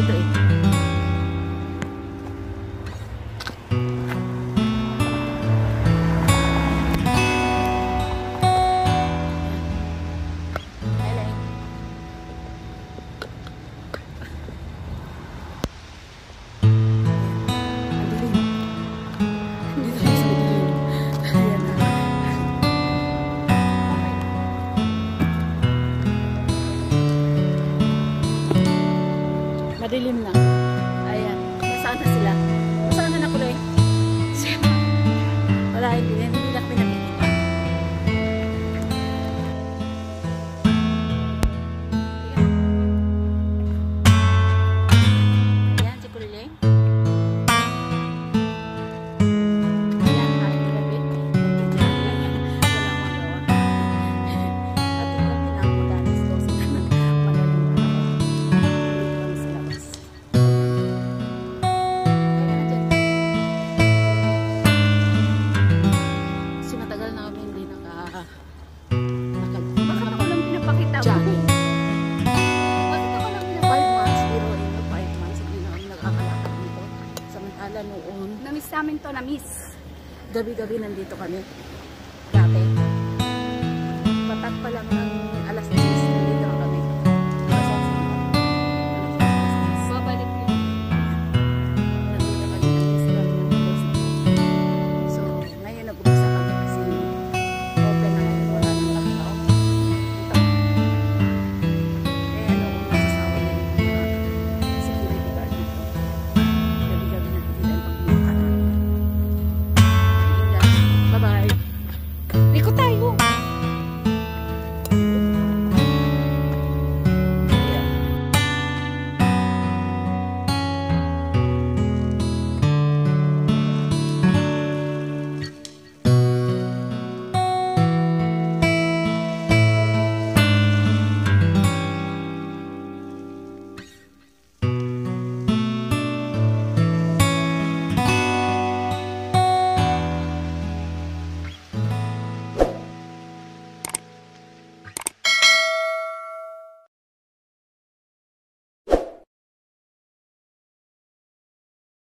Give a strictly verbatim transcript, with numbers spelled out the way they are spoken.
dito eh. Madilim na. Ayan. Nasaan na sila? Nasaan na nakuloy? Wala, hindi, hindi na kami nakikita. Ayan, si Kuliling. Ayan, kahit gabi. Wala magawa. At ito nilang magalis ko sila ng madaling na. Noon. Namiss namin to, namiss. Gabi-gabi nandito kami. Dati. Patak pa lang ng alas diyes